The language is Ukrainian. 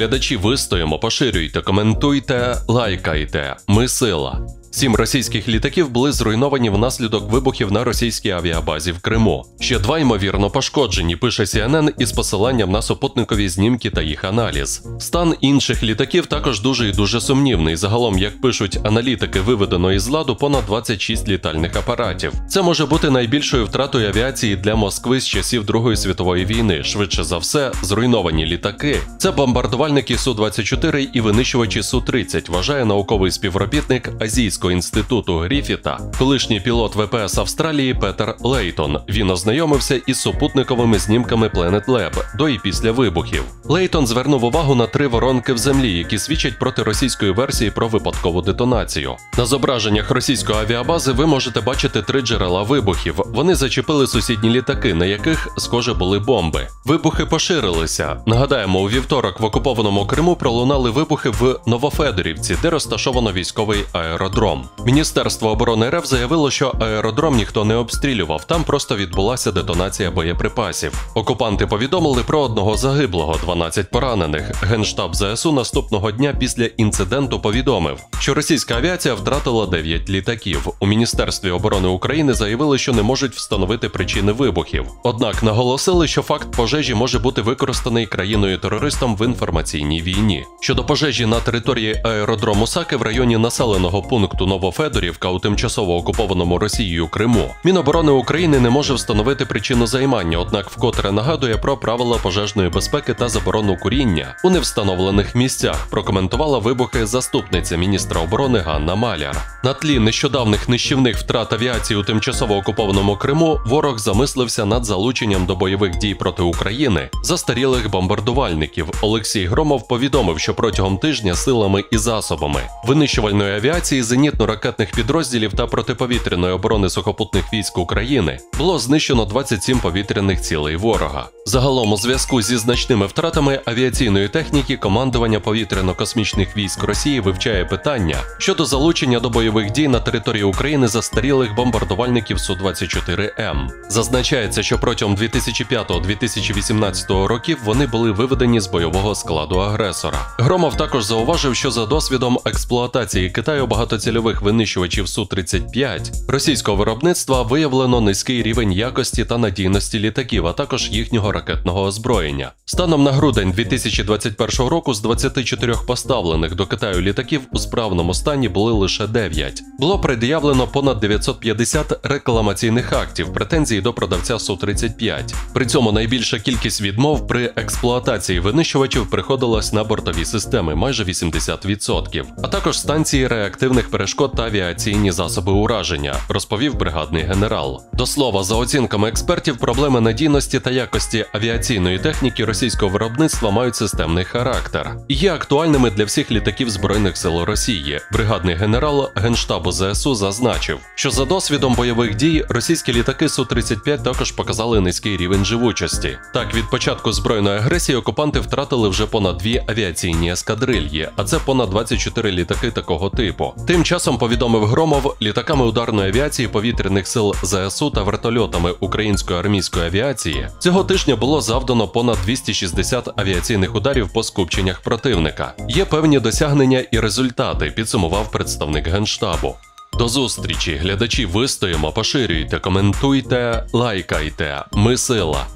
Глядачі, вистоїмо, поширюйте, коментуйте, лайкайте. Ми сила. 7 російських літаків були зруйновані внаслідок вибухів на російській авіабазі в Криму. Ще 2, ймовірно, пошкоджені, пише CNN із посиланням на супутникові знімки та їх аналіз. Стан інших літаків також дуже і дуже сумнівний. Загалом, як пишуть аналітики, виведено із ладу понад 26 літальних апаратів. Це може бути найбільшою втратою авіації для Москви з часів Другої світової війни. Швидше за все, зруйновані літаки – це бомбардувальники Су-24 і винищувачі Су-30, вважає науковий співробітник Азійського інституту Гріфіта, колишній пілот ВПС Австралії Петер Лейтон. Він ознайомився із супутниковими знімками Planet Lab до і після вибухів. Лейтон звернув увагу на 3 воронки в землі, які свідчать проти російської версії про випадкову детонацію. На зображеннях російської авіабази ви можете бачити 3 джерела вибухів. Вони зачепили сусідні літаки, на яких, схоже, були бомби. Вибухи поширилися. Нагадаємо, у вівторок в окупованому Криму пролунали вибухи в Новофедорівці, де розташовано військовий аеродром. Міністерство оборони РФ заявило, що аеродром ніхто не обстрілював, там просто відбулася детонація боєприпасів. Окупанти повідомили про 1 загиблого, 12 поранених. Генштаб ЗСУ наступного дня після інциденту повідомив, що російська авіація втратила 9 літаків. У Міністерстві оборони України заявили, що не можуть встановити причини вибухів. Однак наголосили, що факт пожежі може бути використаний країною-терористом в інформаційній війні. Щодо пожежі на території аеродрому Саки в районі населеного пункту Новофедорівка у тимчасово окупованому Росією Криму, Міноборони України не може встановити причину займання, однак вкотре нагадує про правила пожежної безпеки та заборону куріння у невстановлених місцях, прокоментувала вибухи заступниця міністра оборони Ганна Маляр. На тлі нещодавних нищівних втрат авіації у тимчасово окупованому Криму ворог замислився над залученням до бойових дій проти України застарілих бомбардувальників. Олексій Громов повідомив, що протягом тижня силами і засобами винищувальної авіації, зенітно-ракетних підрозділів та протиповітряної оборони сухопутних військ України було знищено 27 повітряних цілей ворога. Загалом, у зв'язку зі значними втратами авіаційної техніки, командування повітряно-космічних військ Росії вивчає питання щодо залучення до бойових дій на території України застарілих бомбардувальників Су-24М. Зазначається, що протягом 2005-2018 років вони були виведені з бойового складу агресора. Громов також зауважив, що за досвідом експлуатації Китаю багатоцільових винищувачів Су-35 російського виробництва виявлено низький рівень якості та надійності літаків, а також їхнього ракетного озброєння. Станом на грудень 2021 року з 24 поставлених до Китаю літаків у справному стані були лише 9. Було пред'явлено понад 950 рекламаційних актів, претензій до продавця Су-35. При цьому найбільша кількість відмов при експлуатації винищувачів приходилась на бортові системи – майже 80%, а також станції реактивних перешкод та авіаційні засоби ураження, розповів бригадний генерал. До слова, за оцінками експертів, проблеми надійності та якості авіаційної техніки російського виробництва мають системний характер і є актуальними для всіх літаків Збройних сил Росії. Бригадний генерал Генштабу ЗСУ зазначив, що за досвідом бойових дій російські літаки Су-35 також показали низький рівень живучості. Так, від початку збройної агресії окупанти втратили вже понад 2 авіаційні ескадрильї, а це понад 24 літаки такого типу. Тим часом, повідомив Громов, літаками ударної авіації повітряних сил ЗСУ та вертольотами української армійської авіації цього тижня було завдано понад 260 авіаційних ударів по скупченнях противника. Є певні досягнення і результати, підсумував представник Генштабу. До зустрічі, глядачі, вистоїмо, поширюйте, коментуйте, лайкайте. Ми сила.